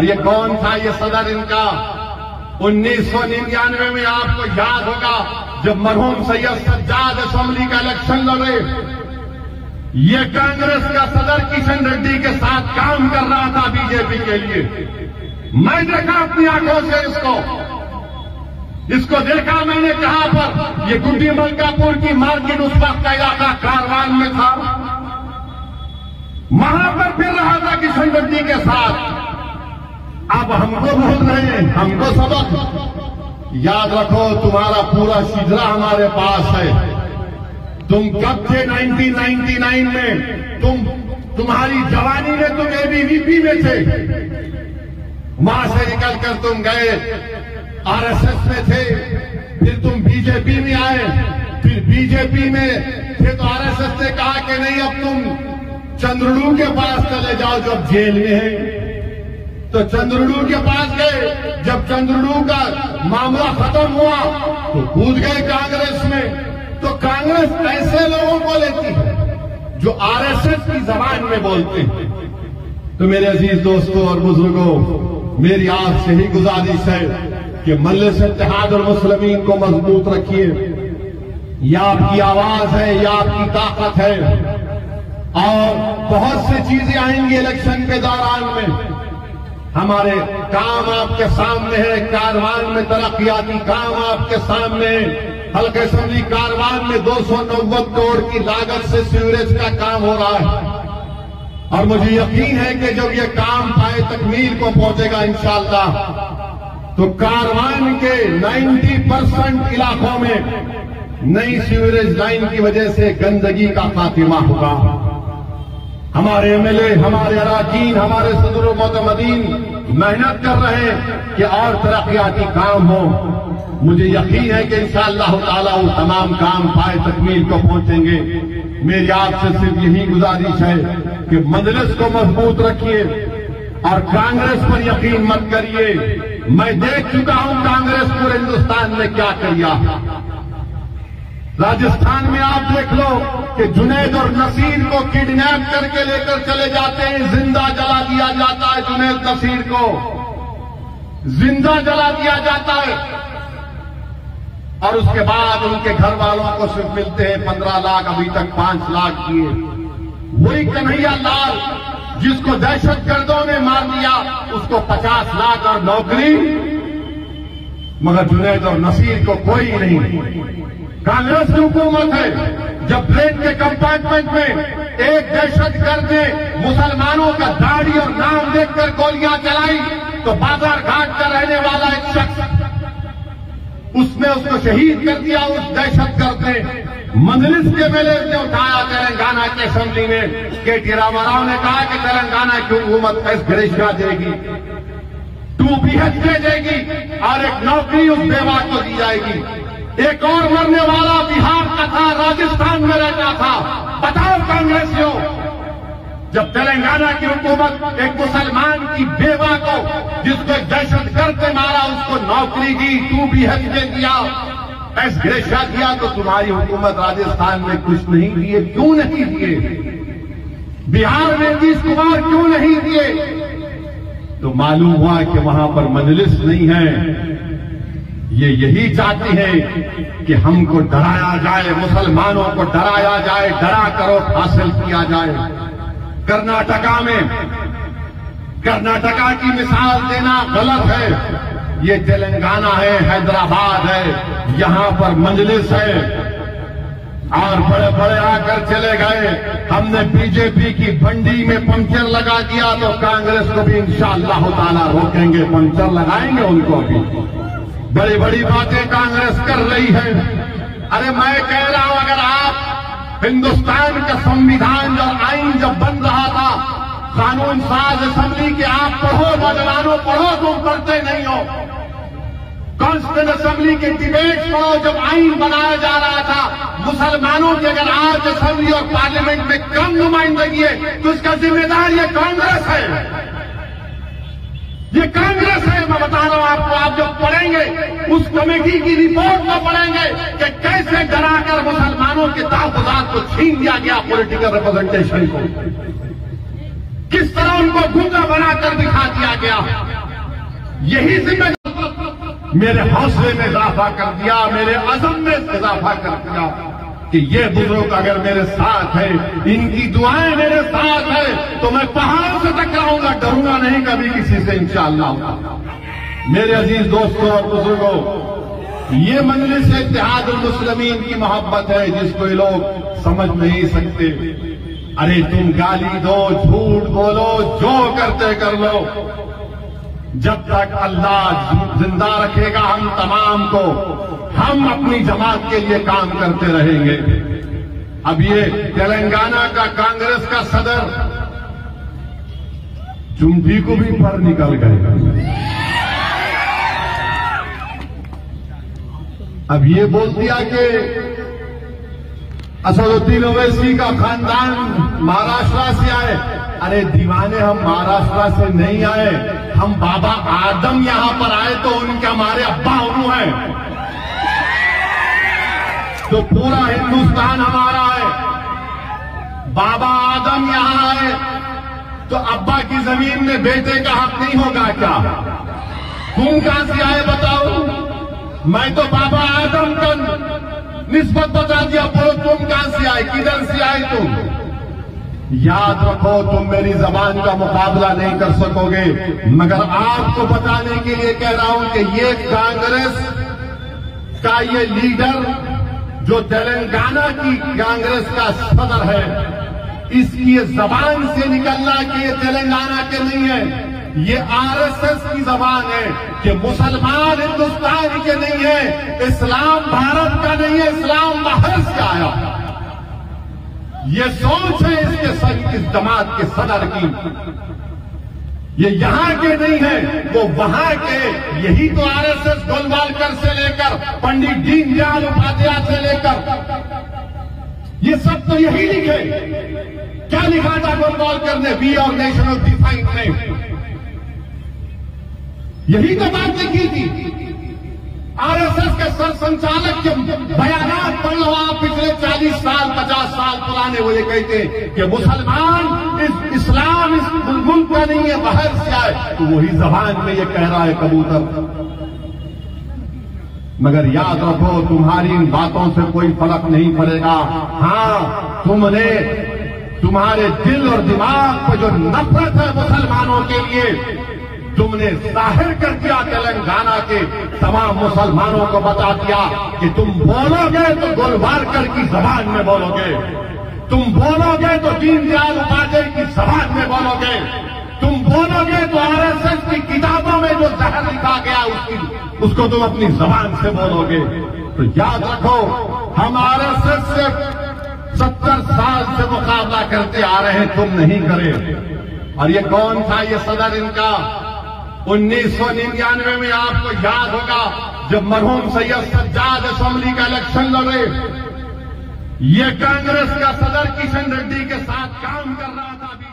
ये कौन था ये सदर इनका? 1999 में आपको याद होगा जब मरहूम सैयद सज्जाद असेंबली का इलेक्शन लड़े, ये कांग्रेस का सदर किशन रेड्डी के साथ काम कर रहा था बीजेपी के लिए। मैं देखा अपनी आंखों से इसको देखा मैंने। कहां पर? ये गुड्डी मलकापुर की मार्केट उस वक्त का इलाका कारवान में था, वहां पर फिर रहा था किशन रेड्डी के साथ। अब हमको बोल रहे हैं, हमको सबक याद रखो, तुम्हारा पूरा शिजरा हमारे पास है। तुम कब थे 1999 में? तुम्हारी जवानी में तुम एबीवीपी में थे, वहां से निकलकर तुम गए आरएसएस में थे, फिर तुम बीजेपी में आए, फिर बीजेपी में थे तो आरएसएस ने कहा कि नहीं अब तुम चंद्रलू के पास चले जाओ जो अब जेल में है। तो चंद्रलू के पास गए, जब चंद्रलू का मामला खत्म हुआ तो कूद गए कांग्रेस में। तो कांग्रेस ऐसे लोगों को लेती है जो आरएसएस की जबान में बोलते हैं। तो मेरे अजीज दोस्तों और बुजुर्गों, मेरी आपसे ही गुजारिश है कि मजलिस इत्तेहाद और मुस्लिमीन को मजबूत रखिए। यह आपकी आवाज है, यह आपकी ताकत है, और बहुत सी चीजें आएंगी इलेक्शन के दौरान में। हमारे काम आपके सामने है, कारवान में तरक्याती काम आपके सामने है। हल्के असेंबली कारवान में 290 करोड़ की लागत से सीवरेज का काम हो रहा है, और मुझे यकीन है कि जब ये काम पाए तकमील को पहुंचेगा इंशाअल्लाह, तो कारवान के 90% इलाकों में नई सीवरेज लाइन की वजह से गंदगी का खात्मा होगा। हमारे एमएलए, हमारे अराकीन, हमारे सदर मोतमदीन मेहनत कर रहे हैं कि और तरक्याती काम हो। मुझे यकीन है कि इंशाअल्लाह ताला वो तमाम काम पाए तकमील को पहुंचेंगे। मेरी आपसे सिर्फ यही गुजारिश है कि मजलिस को मजबूत रखिए और कांग्रेस पर यकीन मत करिए। मैं देख चुका हूं कांग्रेस पूरे हिंदुस्तान में क्या किया। राजस्थान में आप देख लो कि जुनैद और नसीर को किडनैप करके लेकर चले जाते हैं, जिंदा जला दिया जाता है। जुनैद नसीर को जिंदा जला दिया जाता है, और उसके बाद उनके घर वालों को सिर्फ मिलते हैं 15 लाख, अभी तक 5 लाख दिए। वही कन्हैया लाल जिसको दहशतगर्दों ने मार दिया, उसको 50 लाख और नौकरी, मगर जुनैद और नसीर को कोई नहीं। कांग्रेस की हुकूमत है, जब प्लेन के कंपार्टमेंट में एक दहशतगर्द ने मुसलमानों का दाढ़ी और नाम देखकर गोलियां चलाई, तो बाजार घाट का रहने वाला एक शख्स, उसने उसको शहीद कर दिया। उस दहशतगर्द ने मजलिस के मेले से उठाया तेलंगाना की असेंबली में। केटी रामाराव ने कहा कि तेलंगाना की हुकूमत एस ग्रेशिया देगी, 2 BHK देगी, और एक नौकरी उस बेवा को दी जाएगी। एक और मरने वाला बिहार का था, राजस्थान में रहता था। बताओ कांग्रेसियों, जब तेलंगाना की हुकूमत एक मुसलमान की बेवा को, जिसको एक दहशतगर्द ने मारा, उसको नौकरी दी, 2 BHK दिया, एस ग्रेशिया दिया, तो तुम्हारी हुकूमत राजस्थान में कुछ नहीं दिए। क्यों नहीं दिए? बिहार में नीतीश कुमार क्यों नहीं दिए? तो मालूम हुआ कि वहां पर मजलिस नहीं है। ये यही चाहते हैं कि हमको डराया जाए, मुसलमानों को डराया जाए, डरा कर वोट हासिल किया जाए। कर्नाटका की मिसाल देना गलत है। ये तेलंगाना है, हैदराबाद है, यहां पर मजलिस है, और बड़े बड़े आकर चले गए। हमने बीजेपी की बंडी में पंचर लगा दिया, तो कांग्रेस को भी इंशाअल्लाह ताला रोकेंगे, पंचर लगाएंगे उनको भी। बड़ी बड़ी बातें कांग्रेस कर रही है। अरे मैं कह रहा हूं, अगर आप हिंदुस्तान का संविधान और आइन जब बन रहा था, कानून साज असेंबली के आप पढ़ो, नौजवानों पढ़ो, तुम पढ़ते नहीं हो। कॉन्स्टिट्यूशन असेंबली के डिबेट पढ़ो, जब आइन बनाया जा रहा था मुसलमानों की, अगर आज असेंबली और पार्लियामेंट में कम नुमाइंदगी है तो इसका जिम्मेदार ये कांग्रेस है। ये कांग्रेस है, मैं बता रहा हूं आपको। आप जब पढ़ेंगे उस कमेटी की रिपोर्ट को पढ़ेंगे कि कैसे डराकर मुसलमानों के तहफ्फुज़ात को छीन लिया गया, पॉलिटिकल रिप्रेजेंटेशन को किस तरह उनको गूंगा बनाकर दिखा दिया गया। यही जिम्मेदारी मेरे हौसले में इजाफा कर दिया, मेरे अज़म में इजाफा कर दिया कि ये बुजुर्ग अगर मेरे साथ है, इनकी दुआएं मेरे साथ है, तो मैं पहाड़ से टकराऊंगा, डरूंगा नहीं कभी किसी से इंशाअल्लाह। मेरे अजीज दोस्तों और बुजुर्गों, ये मजलिस इत्तेहादुल मुस्लिमीन की मोहब्बत है जिसको ये लोग समझ नहीं सकते। अरे तुम गाली दो, झूठ बोलो, जो करते कर लो, जब तक अल्लाह जिंदा रखेगा हम तमाम को, हम अपनी जमात के लिए काम करते रहेंगे। अब ये तेलंगाना का कांग्रेस का सदर चुंडी को भी पर निकल गए। अब ये बोल दिया कि असदुद्दीन ओवैसी का खानदान महाराष्ट्र से आए। अरे दीवाने, हम महाराष्ट्र से नहीं आए, हम बाबा आदम यहां पर आए तो उनके हमारे अब्बा उन्हों हैं, तो पूरा हिंदुस्तान हमारा है। बाबा आदम यहां आए तो अब्बा की जमीन में बेटे का हक नहीं होगा क्या? तुम कहां से आए बताओ? मैं तो बाबा आदम का निस्बत बता दिया, बोलो तुम कहां से आए, किधर से आए तुम? याद रखो, तुम मेरी जबान का मुकाबला नहीं कर सकोगे, मगर आपको बताने के लिए कह रहा हूं कि ये कांग्रेस का ये लीडर जो तेलंगाना की कांग्रेस का सदर है, इसकी जबान से निकलना कि ये तेलंगाना के नहीं है, ये आरएसएस की जबान है कि मुसलमान हिंदुस्तान के नहीं है, इस्लाम भारत का नहीं है, इस्लाम बाहर से आया। ये सोच है इस जमात के सदर की। ये यहां के नहीं है, वो वहां के। यही तो आरएसएस गोलवालकर से लेकर पंडित दीनदयाल उपाध्याय से लेकर ये सब तो यही लिखे। क्या लिखा था गोलवालकर ने, वी और नेशन ऑफ डिफाइंड ने? यही तो बात लिखी थी। आरएसएस के सर संचालक के बयानात पढ़ लो आप, पिछले 40 साल 50 साल पुराने। वो ये कहते कि मुसलमान इस्लाम इस मुल्क का नहीं है, बाहर से आए, तो वही जबान में ये कह रहा है कबूतर। मगर याद रखो, तुम्हारी इन बातों से कोई फर्क नहीं पड़ेगा। हां, तुमने तुम्हारे दिल और दिमाग पर जो नफरत है मुसलमानों के लिए, तुमने जाहिर कर दिया। तेलंगाना के तमाम मुसलमानों को बता दिया कि तुम बोलोगे तो गोलवालकर की जबान में बोलोगे, तुम बोलोगे तो दीनदयाल उपाध्याय की जबान में बोलोगे, तुम बोलोगे तो आरएसएस की किताबों में जो जहर लिखा गया उसको तुम अपनी जबान से बोलोगे। तो याद रखो, हम आरएसएस से 70 साल से मुकाबला करते आ रहे हैं, तुम नहीं करे। और ये कौन था ये सदर इनका? 1999 में आपको याद होगा, जब मरहूम सैयद सज्जाद असेंबली का इलेक्शन लड़े, ये कांग्रेस का सदर किशन रेड्डी के साथ काम कर रहा था।